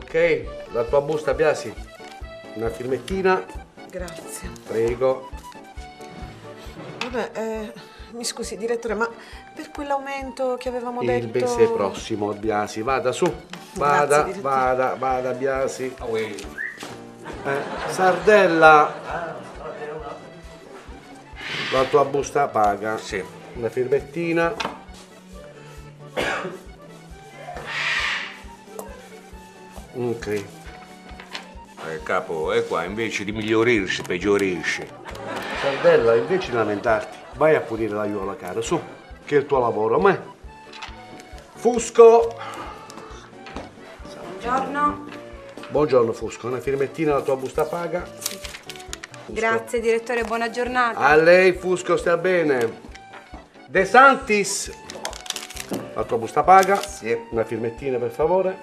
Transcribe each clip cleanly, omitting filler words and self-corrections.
Ok, la tua busta, Biasi. Una firmettina. Grazie. Prego. Vabbè, mi scusi, direttore, ma per quell'aumento che avevamo detto... Il mese prossimo, Biasi. Vada su. Vada, Grazie, direttore. vada, Biasi. Sardella. La tua busta paga. Sì. Una firmettina. Ok. Capo, è qua, invece di migliorirsi, peggiorisce. Sardella, invece di lamentarti, vai a pulire la aiuola, cara, su, che è il tuo lavoro, ma. Fusco! Buongiorno. Buongiorno Fusco, una firmettina alla tua busta paga. Fusco. Grazie direttore, buona giornata. A lei Fusco, sta bene. De Santis, la tua busta paga. Sì. Una firmettina per favore.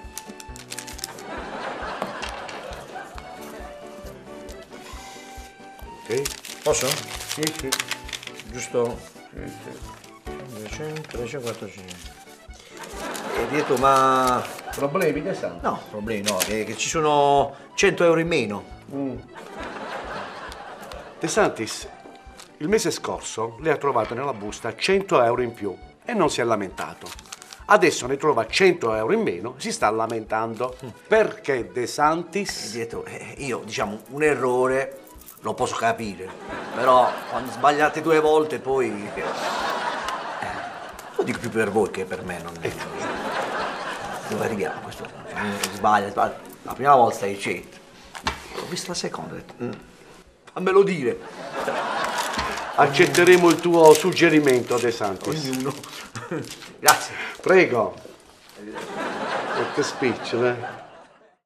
Ok. Posso? Sì, sì. Giusto? 200, 345. E dietro, ma... Problemi, De Santis? No, problemi no, che ci sono 100 euro in meno. De Santis, il mese scorso lei ha trovato nella busta 100 euro in più e non si è lamentato. Adesso ne trova 100 euro in meno e si sta lamentando. Perché De E Santis? dietro, io, diciamo, un errore lo posso capire, però quando sbagliate 2 volte poi... lo dico più per voi che per me, non... Dove arriviamo questo? Sbaglia. La prima volta stai certo. Ho visto la seconda, ho detto, fammelo dire. Accetteremo il tuo suggerimento, De Santis. Ognuno. Grazie. Prego. Che speech, eh?